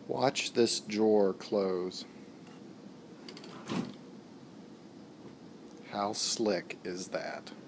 Watch this drawer close. How slick is that?